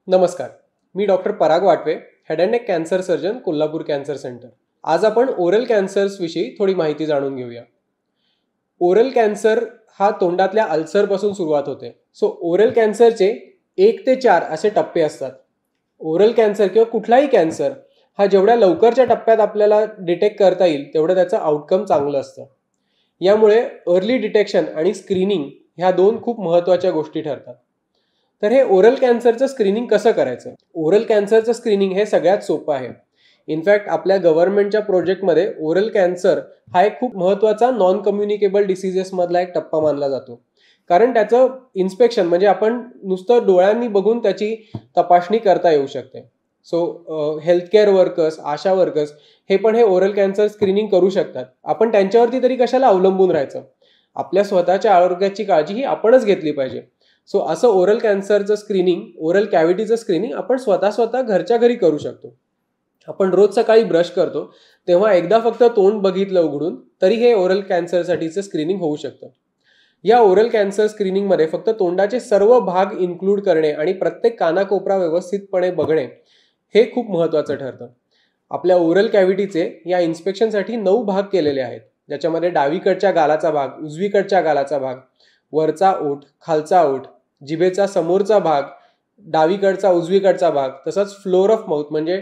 नमस्कार, मी doctor Parag Watve, head and neck cancer surgeon, Kolhapur cancer centre. आज आपण ओरल कॅन्सर्सविषयी थोडी माहिती जाणून घेऊया. ओरल कॅन्सर हा तोंडातल्या अल्सरपासून सुरुवात होते. ओरल कॅन्सरचे 1 ते 4 असे टप्पे असतात. ओरल कॅन्सर किंवा कुठलाही कॅन्सर हा जेवढ्या लवकरच्या टप्प्यात आपल्याला डिटेक्ट करता येईल तेवढं त्याचं आउटकम चांगलं असतं. यामुळे अर्ली डिटेक्शन आणि स्क्रीनिंग ह्या 2 खूप महत्त्वाच्या गोष्टी ठरतात. तर हे ओरल कॅन्सरचं स्क्रीनिंग कसं करायचं? ओरल कॅन्सरचं स्क्रीनिंग हे सगळ्यात सोपं आहे. इनफॅक्ट आपल्या गव्हर्नमेंटच्या प्रोजेक्टमध्ये ओरल कॅन्सर हा एक खूप महत्त्वाचा नॉन कम्युनिकेबल डिसीजेसमधला एक टप्पा मानला जातो. कारण त्याचं इन्स्पेक्शन म्हणजे आपण नुसतं डोळ्यांनी बघून त्याची तपासणी करता येऊ शकते. हेल्थकेअर वर्कर्स, आशा वर्कर्स हे पण हे ओरल कॅन्सर स्क्रीनिंग करू शकतात. आपण त्यांच्यावरती तरी कशाला अवलंबून राहायचं? आपल्या स्वतःच्या आरोग्याची काळजी ही आपणच घेतली पाहिजे. असं ओरल कॅन्सरचं स्क्रीनिंग, ओरल कॅव्हिटीचं स्क्रीनिंग आपण स्वतः घरच्या घरी करू शकतो. आपण रोज सकाळी ब्रश करतो तेव्हा एकदा फक्त तोंड बघितलं उघडून तरी हे ओरल कॅन्सरसाठीचं स्क्रीनिंग होऊ शकतं. या ओरल कॅन्सर स्क्रीनिंगमध्ये फक्त तोंडाचे सर्व भाग इन्क्लूड करणे आणि प्रत्येक कानाकोपरा व्यवस्थितपणे बघणे हे खूप महत्त्वाचं ठरतं. आपल्या ओरल कॅव्हिटीचे या इन्स्पेक्शनसाठी 9 भाग केलेले आहेत, ज्याच्यामध्ये डावीकडच्या गालाचा भाग, उजवीकडच्या गालाचा भाग, वरचा ओठ, खालचा ओठ, जिभेचा समोरचा भाग, डावीकडचा उजवीकडचा भाग, तसंच फ्लोअर ऑफ माउथ म्हणजे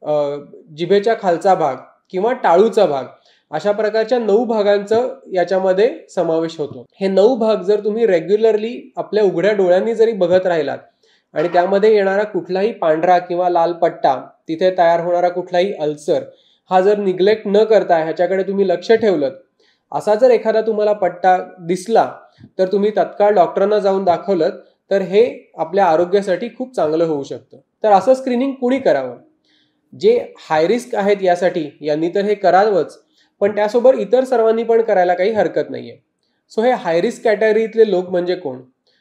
जिभेच्या खालचा भाग किंवा टाळूचा भाग, अशा प्रकारच्या 9 भागांचं याच्यामध्ये समावेश होतो. हे 9 भाग जर तुम्ही रेग्युलरली आपल्या उघड्या डोळ्यांनी जरी बघत राहिलात आणि त्यामध्ये येणारा कुठलाही पांढरा किंवा लाल पट्टा, तिथे तयार होणारा कुठलाही अल्सर हा जर निग्लेक्ट न करता ह्याच्याकडे तुम्ही लक्ष ठेवलं, असा जर एखादा तुम्हाला पट्टा दिसला तर तुम्ही तत्काळ डॉक्टरांना जाऊन दाखवलं तर हे आपल्या आरोग्यासाठी खूप चांगलं होऊ शकतं. तर असं स्क्रीनिंग कुणी करावं? जे हाय रिस्क आहेत यासाठी यांनी तर हे करावंच, पण त्यासोबत इतर सर्वांनी पण करायला काही हरकत नाहीये. हे हाय रिस्क कॅटेगरीतले लोक म्हणजे कोण?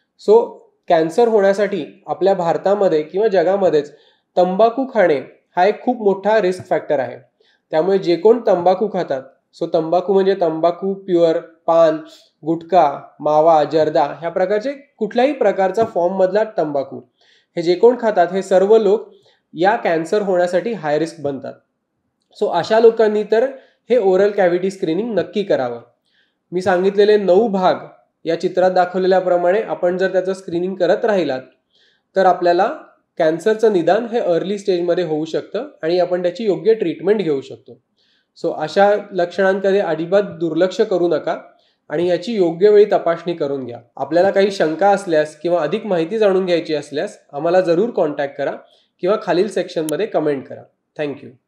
कॅन्सर होण्यासाठी आपल्या भारतामध्ये किंवा जगामध्येच तंबाखू खाणे हा एक खूप मोठा रिस्क फॅक्टर आहे. त्यामुळे जे कोण तंबाखू खातात, तंबाखू म्हणजे तंबाखू प्युअर, पान, गुटखा, मावा, जर्दा ह्या प्रकारचे कुठल्याही प्रकारचा फॉर्म मधला तंबाखू हे जे कोण खातात हे सर्व लोक या कॅन्सर होण्यासाठी हाय रिस्क बनतात. अशा लोकांनी तर हे ओरल कॅव्हिटी स्क्रीनिंग नक्की करावं. मी सांगितलेले 9 भाग या चित्रात दाखवलेल्याप्रमाणे आपण जर त्याचं स्क्रीनिंग करत राहिलात तर आपल्याला कॅन्सरचं निदान हे अर्ली स्टेजमध्ये होऊ शकतं आणि आपण त्याची योग्य ट्रीटमेंट घेऊ शकतो. अशा लक्षणांकडे अजिबात दुर्लक्ष करू नका आणि याची योग्य वेळी तपासणी करून घ्या. आपल्याला काही शंका असल्यास किंवा अधिक माहिती जाणून घ्यायची असल्यास आम्हाला जरूर कॉन्टॅक्ट करा किंवा खालील सेक्शनमध्ये कमेंट करा. थँक्यू.